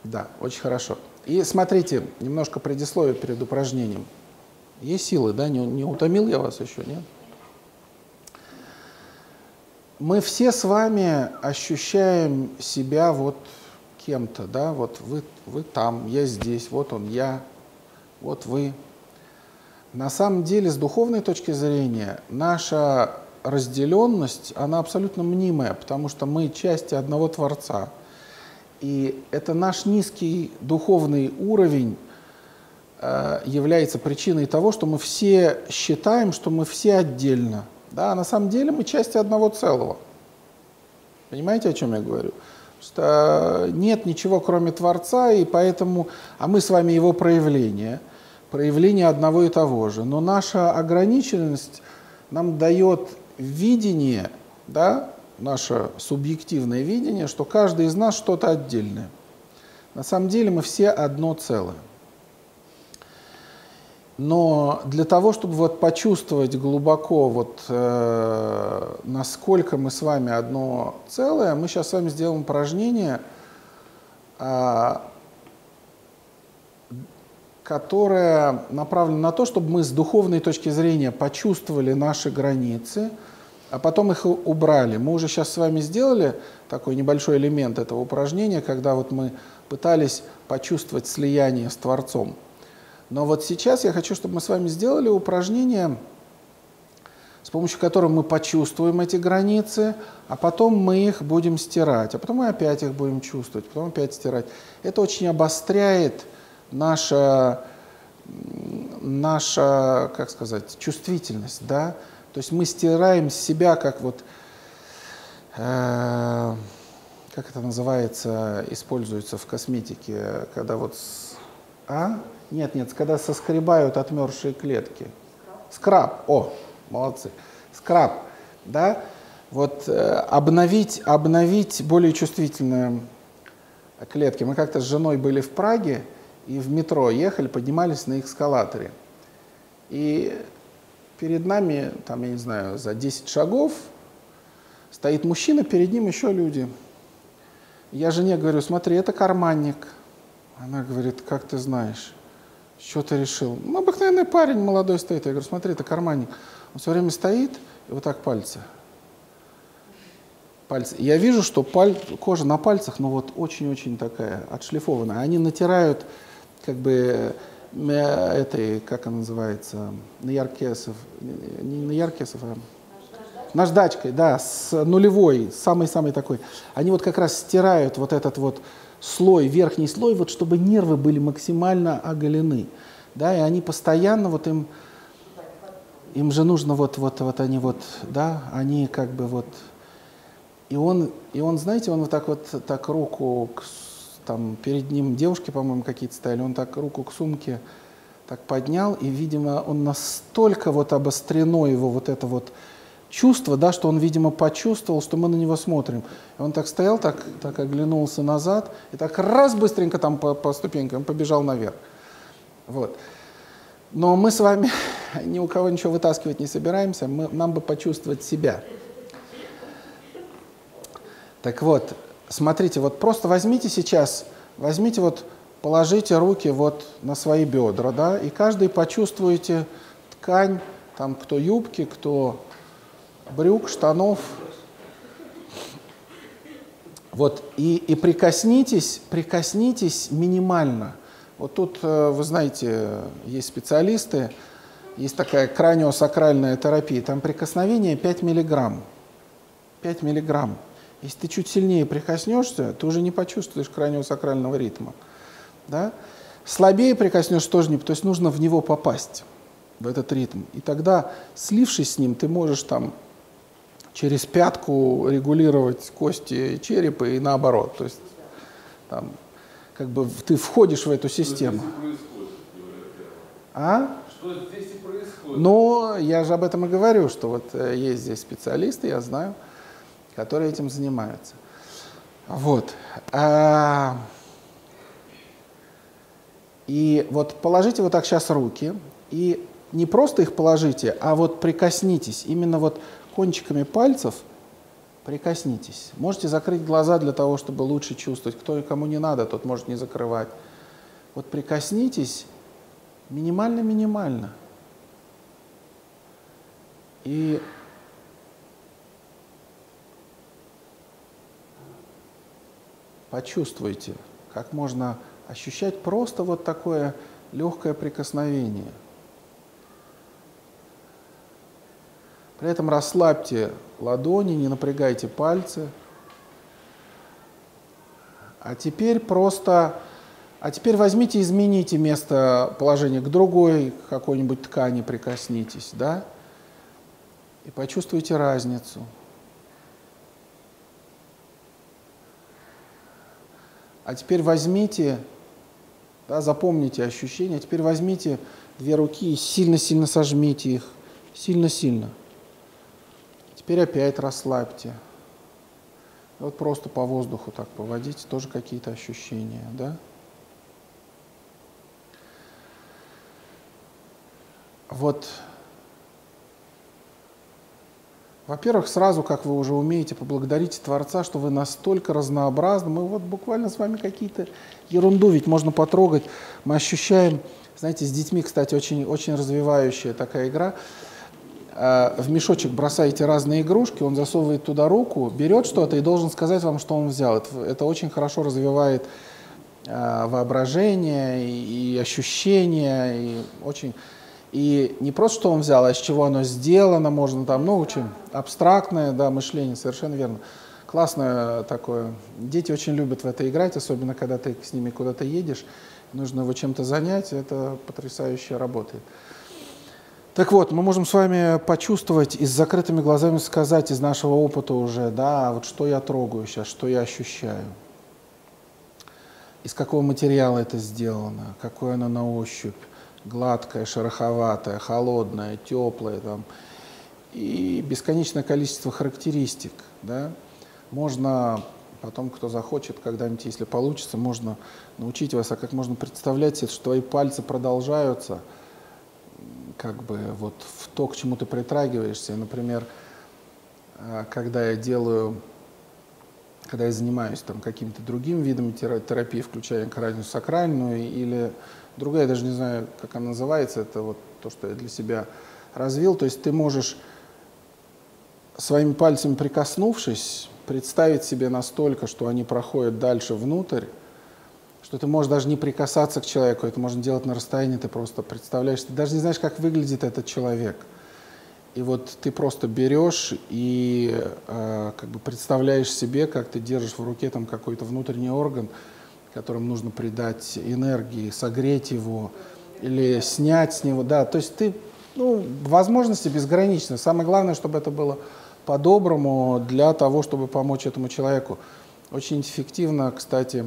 Да, очень хорошо. И смотрите, немножко предисловие перед упражнением. Есть силы, да? Не утомил я вас еще, нет? Мы все с вами ощущаем себя вот кем-то, да? Вот вы там, я здесь, вот он я, вот вы. На самом деле, с духовной точки зрения, наша разделенность, она абсолютно мнимая, потому что мы части одного Творца. И это наш низкий духовный уровень является причиной того, что мы все считаем, что мы все отдельно. Да, а на самом деле мы части одного целого. Понимаете, о чем я говорю? Что нет ничего, кроме Творца, и поэтому, а мы с вами его проявление одного и того же. Но наша ограниченность нам дает видение, да, наше субъективное видение, что каждый из нас что-то отдельное. На самом деле мы все одно целое. Но для того, чтобы вот почувствовать глубоко, вот, насколько мы с вами одно целое, мы сейчас с вами сделаем упражнение, которое направлено на то, чтобы мы с духовной точки зрения почувствовали наши границы, а потом их убрали. Мы уже сейчас с вами сделали такой небольшой элемент этого упражнения, когда вот мы пытались почувствовать слияние с Творцом. Но вот сейчас я хочу, чтобы мы с вами сделали упражнение, с помощью которого мы почувствуем эти границы, а потом мы их будем стирать, а потом мы опять их будем чувствовать, потом опять стирать. Это очень обостряет наша, как сказать, чувствительность, да? То есть мы стираем с себя, как вот, как это называется, используется в косметике, когда вот, Нет, когда соскребают отмерзшие клетки. Скраб. О, молодцы. Скраб, да? Вот обновить более чувствительные клетки. Мы как-то с женой были в Праге, и в метро ехали, поднимались на эскалаторе. И перед нами, там, я не знаю, за 10 шагов стоит мужчина, перед ним еще люди. Я жене говорю: смотри, это карманник. Она говорит: как ты знаешь? Что ты решил? Ну, обыкновенный парень молодой стоит. Я говорю: смотри, это карманник. Он все время стоит, и вот так пальцы. Я вижу, что кожа на пальцах, ну вот очень-очень такая отшлифованная. Они натирают, как бы, этой, как она называется, наяркесов, не наяркесов, а наждачкой, да, с нулевой, самый-самый такой. Они вот как раз стирают вот этот вот слой, верхний слой, вот чтобы нервы были максимально оголены, да, и они постоянно вот им же нужно вот они вот, да, они как бы вот, и он, знаете, он вот так руку, там перед ним девушки, по-моему, какие-то стояли, он так руку к сумке так поднял, и, видимо, он настолько вот обострено его вот это вот чувство, да, что он, видимо, почувствовал, что мы на него смотрим. И он так стоял, так оглянулся назад, и так раз быстренько там по ступенькам побежал наверх. Вот. Но мы с вами ни у кого ничего вытаскивать не собираемся, нам бы почувствовать себя. Так вот, смотрите, вот просто возьмите вот, положите руки вот на свои бедра, да, и каждый почувствуете ткань, там, кто юбки, кто брюк, штанов. Вот, и прикоснитесь минимально. Вот тут, вы знаете, есть специалисты, есть такая краниосакральная терапия, там прикосновение 5 миллиграмм. 5 миллиграмм. Если ты чуть сильнее прикоснешься, ты уже не почувствуешь краниосакрального ритма. Да? Слабее прикоснешься тоже не, то есть нужно в него попасть, в этот ритм. И тогда, слившись с ним, ты можешь там через пятку регулировать кости черепа и наоборот. То есть там, как бы ты входишь в эту систему. Что здесь и происходит? Но я же об этом и говорю, что вот есть здесь специалисты, я знаю, которые этим занимаются. Вот. И вот положите вот так сейчас руки, и не просто их положите, а вот прикоснитесь, именно вот кончиками пальцев Прикоснитесь. Можете закрыть глаза для того, чтобы лучше чувствовать. Кому не надо, тот может не закрывать. Вот прикоснитесь минимально-минимально. И почувствуйте, как можно ощущать просто вот такое легкое прикосновение. При этом расслабьте ладони, не напрягайте пальцы. А теперь возьмите, измените местоположение к другой какой-нибудь ткани, прикоснитесь, да? И почувствуйте разницу. А теперь возьмите, да, запомните ощущения, теперь возьмите две руки и сильно-сильно сожмите их, сильно-сильно. Теперь опять расслабьте. Вот просто по воздуху так поводите, тоже какие-то ощущения, да? Вот. Во-первых, сразу, как вы уже умеете, поблагодарите Творца, что вы настолько разнообразны. Мы вот буквально с вами какие-то ерунду ведь можно потрогать. Мы ощущаем, знаете, с детьми, кстати, очень, очень развивающая такая игра. В мешочек бросаете разные игрушки, он засовывает туда руку, берет что-то и должен сказать вам, что он взял. Это очень хорошо развивает воображение и ощущения, и не просто, что он взял, а из чего оно сделано, можно там, очень абстрактное, да, мышление, совершенно верно. Классное такое. Дети очень любят в это играть, особенно когда ты с ними куда-то едешь, нужно его чем-то занять, это потрясающе работает. Так вот, мы можем с вами почувствовать и с закрытыми глазами сказать из нашего опыта уже, да, вот что я трогаю сейчас, что я ощущаю. Из какого материала это сделано, какое оно на ощупь. Гладкое, шероховатое, холодное, теплое, там, и бесконечное количество характеристик. Да? Можно потом, кто захочет, когда-нибудь, если получится, можно научить вас, как можно представлять себе, что твои пальцы продолжаются, как бы вот в то, к чему ты притрагиваешься. Например, когда я занимаюсь там какими-то другими видами терапии, включая крайнюю сакральную или другая, я даже не знаю, как она называется, это вот то, что я для себя развил. То есть ты можешь своими пальцами прикоснувшись, представить себе настолько, что они проходят дальше внутрь, что ты можешь даже не прикасаться к человеку, это можно делать на расстоянии, ты просто представляешь, ты даже не знаешь, как выглядит этот человек. И вот ты просто берешь и как бы представляешь себе, как ты держишь в руке там какой-то внутренний орган, которым нужно придать энергии, согреть его или снять с него. Да, то есть возможности безграничны. Самое главное, чтобы это было по-доброму для того, чтобы помочь этому человеку. Очень эффективно, кстати,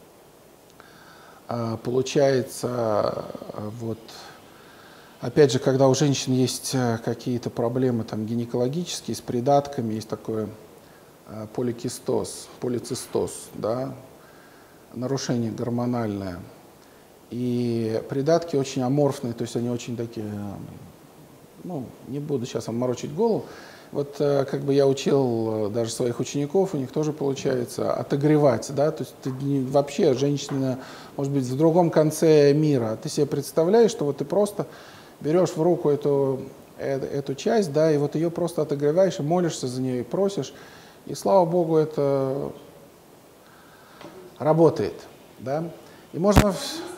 получается, вот, опять же, когда у женщин есть какие-то проблемы там, гинекологические, с придатками, есть такое полицистоз, да, нарушение гормональное. И придатки очень аморфные, то есть они очень такие, не буду сейчас вам морочить голову. Вот как бы я учил даже своих учеников, у них тоже получается отогревать, да, то есть вообще женщина может быть в другом конце мира. Ты себе представляешь, что вот ты просто берешь в руку эту часть, да, и вот ее просто отогреваешь и молишься за нее, и просишь, и слава Богу, это работает, да. И можно...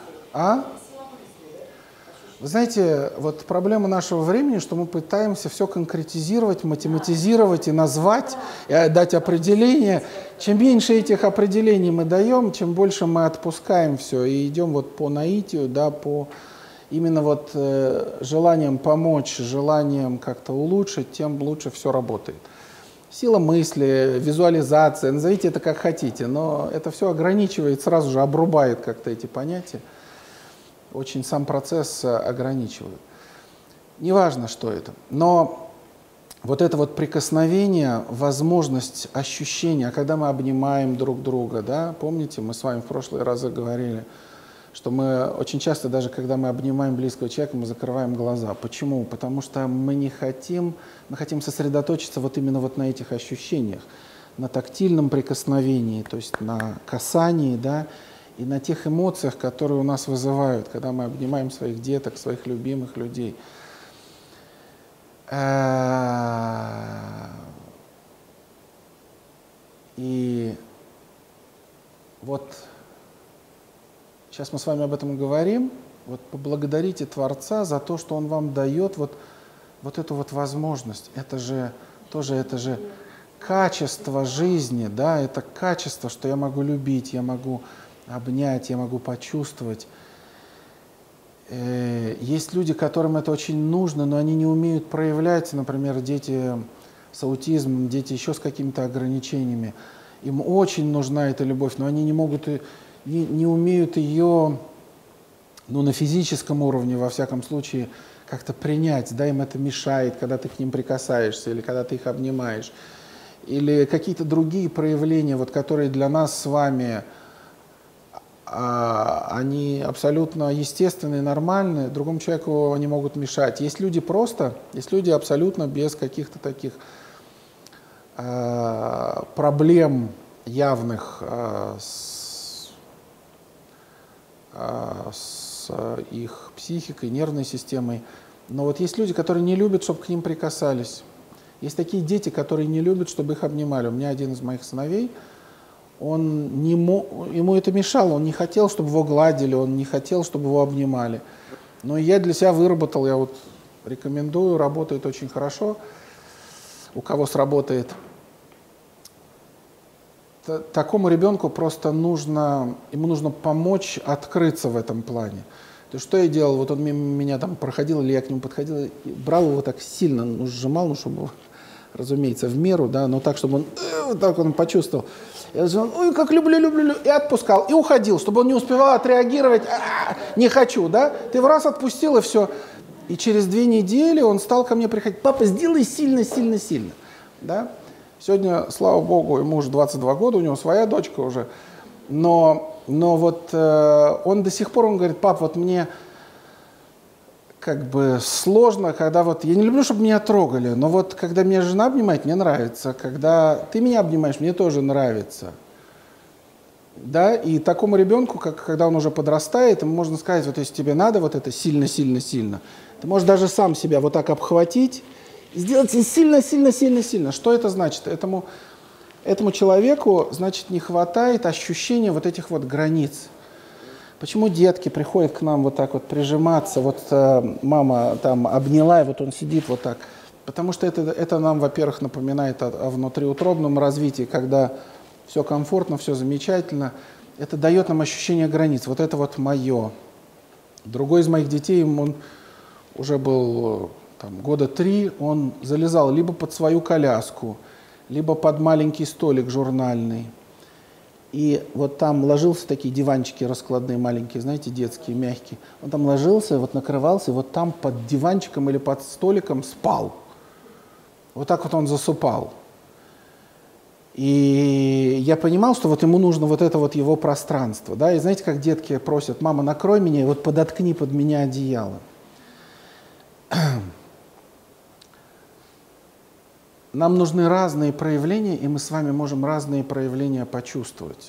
Вы знаете, вот проблема нашего времени, что мы пытаемся все конкретизировать, математизировать и назвать, и дать определение. Чем меньше этих определений мы даем, чем больше мы отпускаем все и идем вот по наитию, да, по именно вот желанием помочь, желанием как-то улучшить, тем лучше все работает. Сила мысли, визуализация, назовите это как хотите, но это все ограничивает, сразу же обрубает как-то эти понятия. Очень сам процесс ограничивает. Неважно, что это. Но вот это вот прикосновение, возможность ощущения, когда мы обнимаем друг друга, да, помните, мы с вами в прошлые разы говорили, что мы очень часто, даже когда мы обнимаем близкого человека, мы закрываем глаза. Почему? Потому что мы хотим сосредоточиться вот именно вот на этих ощущениях, на тактильном прикосновении, то есть на касании, да, и на тех эмоциях, которые у нас вызывают, когда мы обнимаем своих деток, своих любимых людей. И вот сейчас мы с вами об этом говорим. Вот поблагодарите Творца за то, что Он вам дает вот эту вот возможность. Это же качество жизни, да, это качество, что я могу любить, я могу обнять, я могу почувствовать. Есть люди, которым это очень нужно, но они не умеют проявлять, например, дети с аутизмом, дети еще с какими-то ограничениями. Им очень нужна эта любовь, но они не могут, не умеют ее, ну, на физическом уровне, во всяком случае, как-то принять. Да, им это мешает, когда ты к ним прикасаешься, или когда ты их обнимаешь. Или какие-то другие проявления, вот, которые для нас с вами, они абсолютно естественные, нормальные, другому человеку они могут мешать. Есть люди абсолютно без каких-то таких проблем явных с их психикой, нервной системой. Но вот есть люди, которые не любят, чтобы к ним прикасались. Есть такие дети, которые не любят, чтобы их обнимали. У меня один из моих сыновей, ему это мешало, он не хотел, чтобы его гладили, он не хотел, чтобы его обнимали. Но я для себя выработал, я вот рекомендую, работает очень хорошо, у кого сработает. Такому ребенку просто ему нужно помочь открыться в этом плане. То есть что я делал, вот он мимо меня там проходил, или я к нему подходил, и брал его так сильно, сжимал, чтобы, разумеется, в меру, да, но так, чтобы он почувствовал. Я сказал, ой, как люблю, и отпускал, и уходил, чтобы он не успевал отреагировать, не хочу, да, ты в раз отпустил, и все. И через 2 недели он стал ко мне приходить, папа, сделай сильно, да. Сегодня, слава богу, ему уже 22 года, у него своя дочка уже, но вот он до сих пор, он говорит, пап, вот мне как бы сложно, когда вот, я не люблю, чтобы меня трогали, но вот когда меня жена обнимает, мне нравится, когда ты меня обнимаешь, мне тоже нравится. Да, и такому ребенку, когда он уже подрастает, ему можно сказать, вот если тебе надо вот это сильно, ты можешь даже сам себя вот так обхватить, сделать сильно. Что это значит? Этому человеку, значит, не хватает ощущения вот этих вот границ. Почему детки приходят к нам вот так вот прижиматься, вот мама там обняла, и вот он сидит вот так? Потому что это нам, во-первых, напоминает о внутриутробном развитии, когда все комфортно, все замечательно. Это дает нам ощущение границ. Вот это вот мое. Другой из моих детей, он уже был там, 3 года, он залезал либо под свою коляску, либо под маленький столик журнальный. И вот там ложился, такие диванчики раскладные маленькие, знаете, детские, мягкие. Он там ложился, вот накрывался, и вот там под диванчиком или под столиком спал. Вот так вот он засыпал. И я понимал, что вот ему нужно вот это вот его пространство. Да? И знаете, как детки просят, мама, накрой меня, и вот подоткни под меня одеяло. Нам нужны разные проявления, и мы с вами можем разные проявления почувствовать.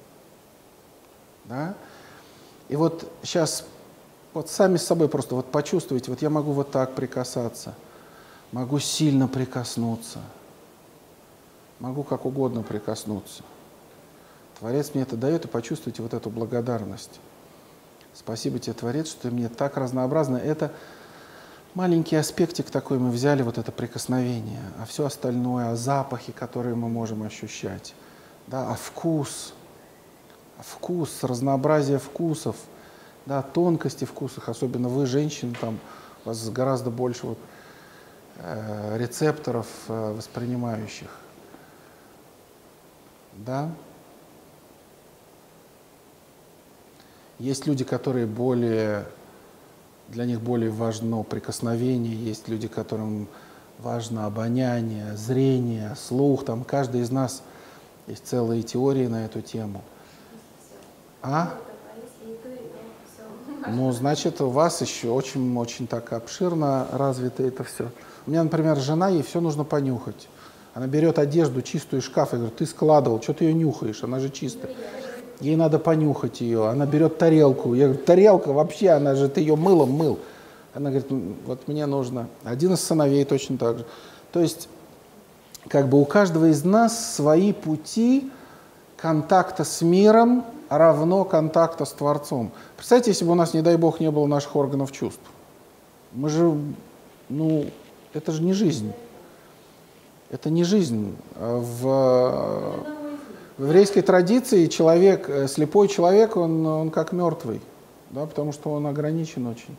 Да? И вот сейчас вот сами с собой просто вот почувствуйте, вот я могу вот так прикасаться, могу сильно прикоснуться, могу как угодно прикоснуться. Творец мне это дает, и почувствуйте вот эту благодарность. Спасибо тебе, Творец, что ты мне так разнообразно. Это маленький аспектик такой мы взяли, вот это прикосновение, а все остальное, запахи, которые мы можем ощущать, да, вкус, разнообразие вкусов, да, тонкости вкусов, особенно вы, женщины, там, у вас гораздо больше вот, рецепторов воспринимающих, да. Есть люди, которые для них более важно прикосновение, есть люди, которым важно обоняние, зрение, слух. Там каждый из нас есть целые теории на эту тему. Ну, значит, у вас еще очень так обширно развито это все. У меня, например, жена, ей все нужно понюхать. Она берет одежду чистую из шкафа и говорит, ты складывал, что ты ее нюхаешь, она же чистая. Ей надо понюхать ее. Она берет тарелку. Я говорю, тарелка вообще, она же, ты ее мылом мыл. Она говорит, вот мне нужно. Один из сыновей точно так же. То есть, как бы у каждого из нас свои пути контакта с миром равно контакта с Творцом. Представьте, если бы у нас, не дай Бог, не было наших органов чувств. Мы же, ну, это же не жизнь. Это не жизнь. В еврейской традиции человек, слепой человек, он как мертвый, да, потому что он ограничен очень.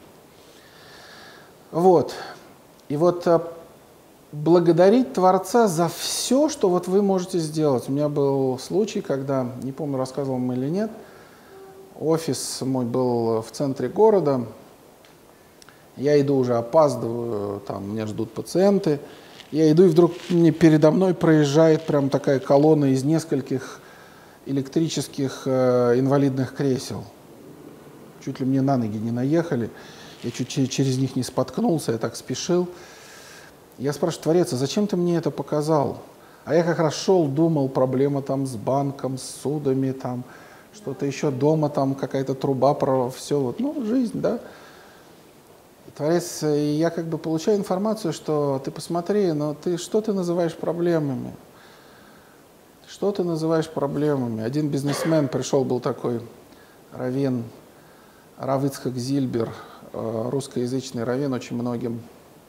Вот. И вот благодарить Творца за все, что вот вы можете сделать. У меня был случай, когда, не помню, рассказывал вам или нет, офис мой был в центре города, я иду уже, опаздываю, там меня ждут пациенты, я иду, и вдруг мне передо мной проезжает прям такая колонна из нескольких электрических инвалидных кресел. Чуть ли мне на ноги не наехали, я чуть через них не споткнулся, я так спешил. Я спрашиваю, Творец, а зачем ты мне это показал? А я как раз шел, думал, проблема там с банком, с судами, там что-то еще дома, там какая-то труба, про все, вот, ну, жизнь, да. Творец, и я как бы получаю информацию, что ты посмотри, но что ты называешь проблемами? Что ты называешь проблемами? Один бизнесмен пришел, был такой раввин, Рав Ицхак Зильбер, русскоязычный раввин, очень многим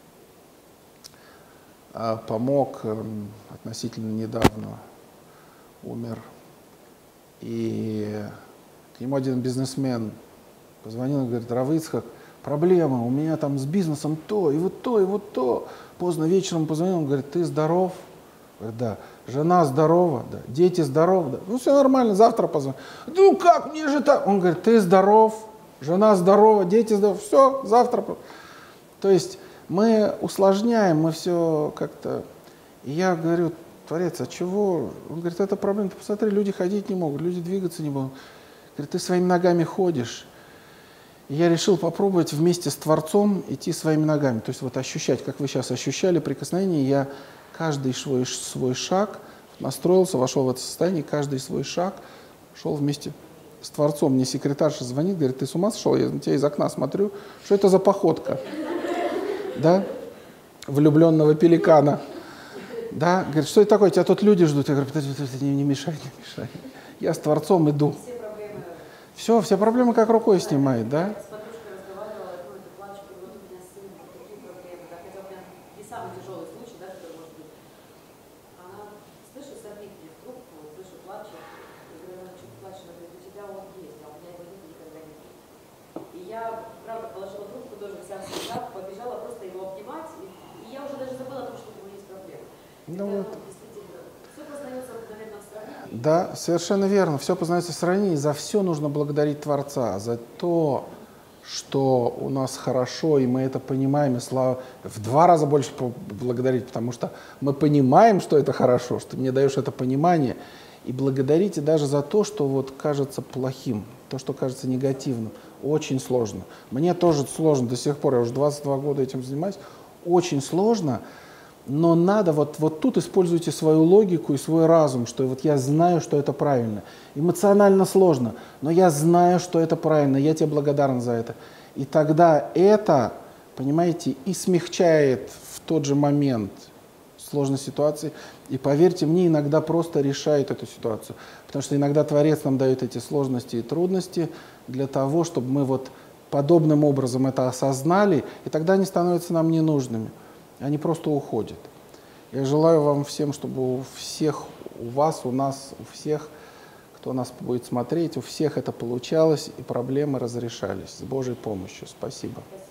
помог, относительно недавно умер. И к нему один бизнесмен позвонил и говорит, Рав Ицхак, проблема, у меня там с бизнесом то, и вот то, и вот то. Поздно вечером позвонил, он говорит, ты здоров? Говорит, да. Жена здорова? Да. Дети здоровы? Да. Ну, все нормально, завтра позвоню. Ну, как, мне же так? Он говорит, ты здоров, жена здорова, дети здоровы, все, завтра. То есть мы усложняем, мы все как-то... И я говорю, Творец, а чего? Он говорит, это проблема, ты посмотри, люди ходить не могут, люди двигаться не могут. Говорит, ты своими ногами ходишь. И я решил попробовать вместе с Творцом идти своими ногами. То есть вот ощущать, как вы сейчас ощущали прикосновение. Я каждый свой шаг настроился, вошел в это состояние, каждый свой шаг шел вместе с Творцом. Мне секретарша звонит, говорит, ты с ума сошел? Я на тебя из окна смотрю. Что это за походка? Да? Влюбленного пеликана. Да? Говорит, что это такое? Тебя тут люди ждут. Я говорю, не мешай, не мешай. Я с Творцом иду. Все проблемы как рукой снимает, да? С подружкой разговаривала, ну, это плачу, и вот у меня сын, вот такие проблемы, да, хотя у меня не самый тяжелый случай, да, который может быть. Она, слышу, сопит мне в трубку, слышу, плачет, и говорю, она, что ты плачешь? Она говорит, у тебя он есть, а у меня его нет, никогда не будет. И я, правда, положила трубку, тоже вся в слезах, побежала просто его обнимать, и я уже даже забыла о том, что у него есть проблемы. Ну, вот. Все познается обыкновенно в сравнении. Да, совершенно верно. Все познается в сравнении. За все нужно благодарить Творца. За то, что у нас хорошо, и мы это понимаем, и в 2 раза больше благодарить, потому что мы понимаем, что это хорошо, что ты мне даешь это понимание. И благодарите даже за то, что вот кажется плохим, то, что кажется негативным. Очень сложно. Мне тоже сложно до сих пор, я уже 22 года этим занимаюсь. Очень сложно. Но надо, вот тут используйте свою логику и свой разум, что вот я знаю, что это правильно. Эмоционально сложно, но я знаю, что это правильно, я тебе благодарен за это. И тогда это, понимаете, и смягчает в тот же момент сложной ситуации. И поверьте мне, иногда просто решает эту ситуацию. Потому что иногда Творец нам дает эти сложности и трудности для того, чтобы мы вот подобным образом это осознали, и тогда они становятся нам ненужными. Они просто уходят. Я желаю вам всем, чтобы у всех, у вас, у нас, у всех, кто нас будет смотреть, у всех это получалось и проблемы разрешались с Божьей помощью. Спасибо.